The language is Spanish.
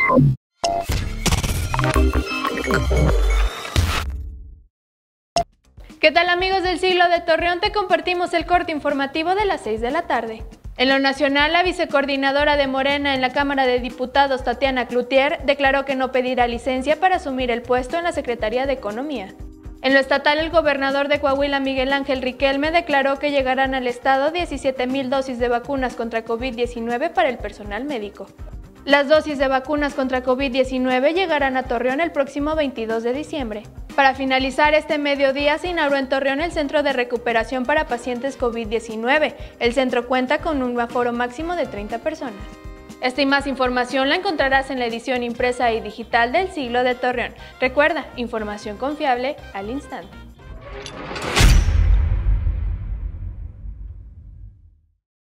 ¿Qué tal, amigos del Siglo de Torreón? Te compartimos el corte informativo de las 6 de la tarde. En lo nacional, la vicecoordinadora de Morena en la Cámara de Diputados, Tatiana Cloutier, declaró que no pedirá licencia para asumir el puesto en la Secretaría de Economía. En lo estatal, el gobernador de Coahuila, Miguel Ángel Riquelme, declaró que llegarán al estado 17,000 dosis de vacunas contra COVID-19 para el personal médico. Las dosis de vacunas contra COVID-19 llegarán a Torreón el próximo 22 de diciembre. Para finalizar este mediodía, se inauguró en Torreón el Centro de Recuperación para Pacientes COVID-19. El centro cuenta con un aforo máximo de 30 personas. Esta y más información la encontrarás en la edición impresa y digital del Siglo de Torreón. Recuerda, información confiable al instante.